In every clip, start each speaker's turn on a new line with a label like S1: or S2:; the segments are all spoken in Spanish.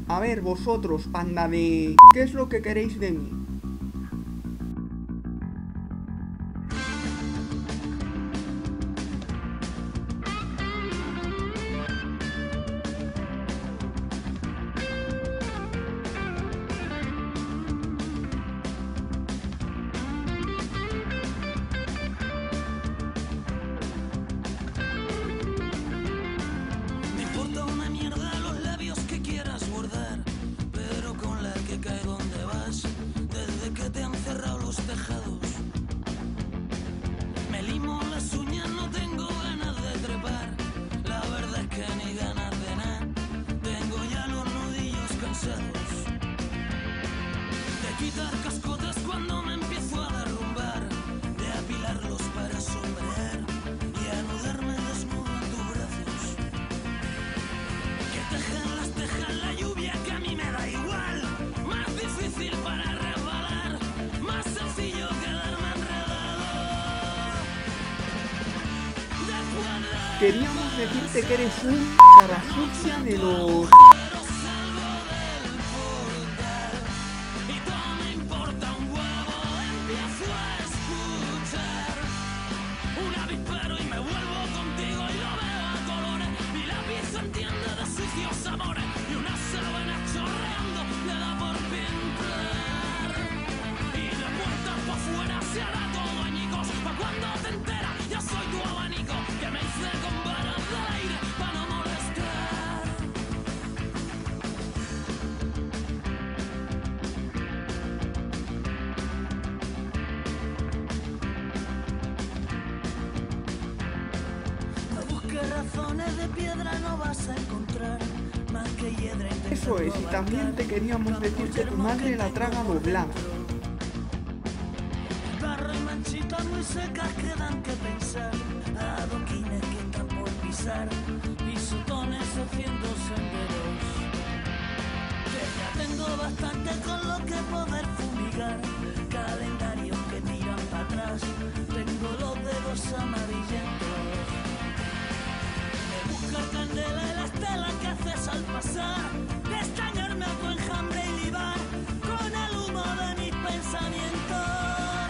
S1: A ver, vosotros, panda de... ¿Qué es lo que queréis de mí? Queríamos decirte que eres un cara sucia de los...
S2: Razones de piedra no vas a encontrar más que hiedra.
S1: Eso es, y también te queríamos decir que tu madre la traga doblada.
S2: Barro y manchitas muy secas que dan que pensar, adoquines que están por pisar, pisotones haciendo senderos. Que ya tengo bastante con lo que poder fumigar, calendarios que tiran para atrás, tengo los dedos amarillentos. Candela y la estela que haces al pasar, destañarme a tu enjambre y libar con el humo de mis pensamientos.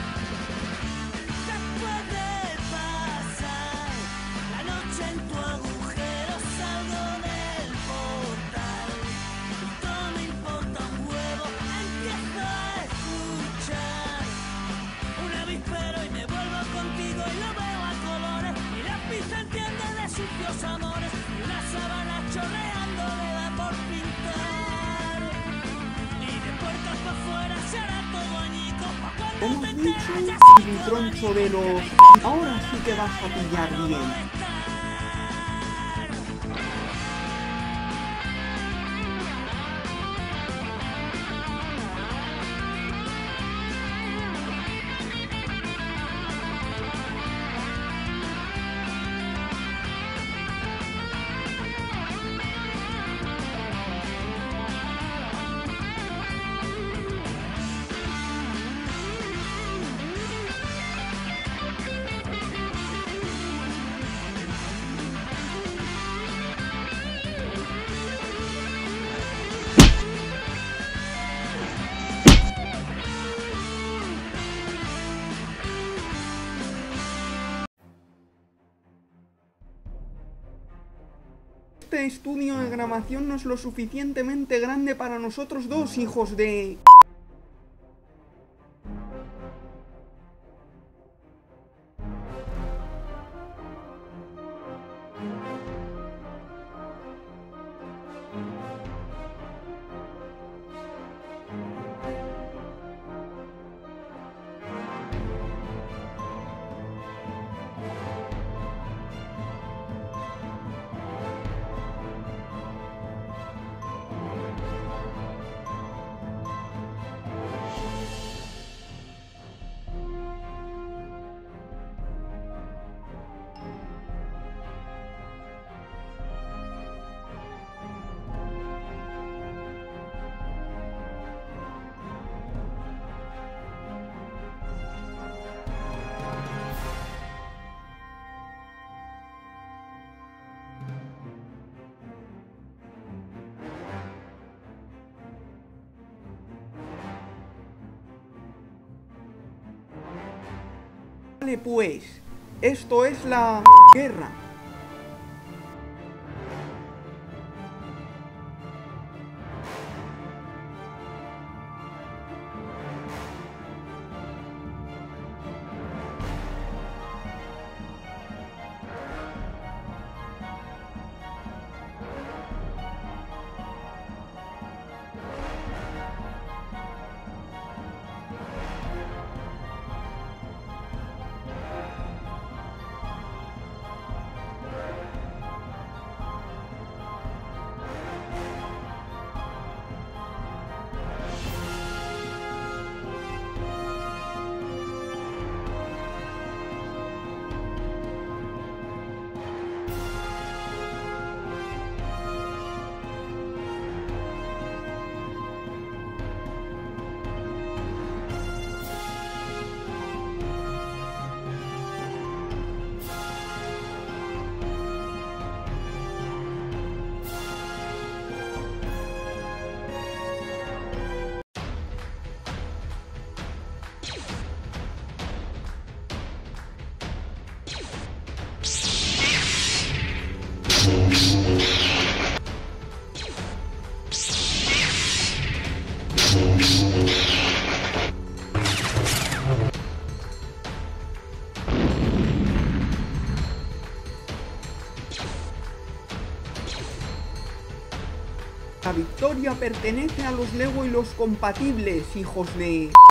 S2: Después de pasar la noche en tu agujero salgo del portal y todo me importa un huevo, empiezo a escuchar un avispero y me vuelvo contigo y lo veo a colores y la pista entiende de sucios amores y una sábana chorreando le da por pintar y de puertas para afuera se hará todo añico pa' cuando
S1: Hemos
S2: te
S1: dicho
S2: enteras ya soy
S1: el
S2: tu
S1: troncho
S2: abanico.
S1: de los... Ahora sí que vas a pillar bien. Este estudio de grabación no es lo suficientemente grande para nosotros dos, hijos de... Vale, pues, esto es la guerra. La victoria pertenece a los Lego y los compatibles, hijos de...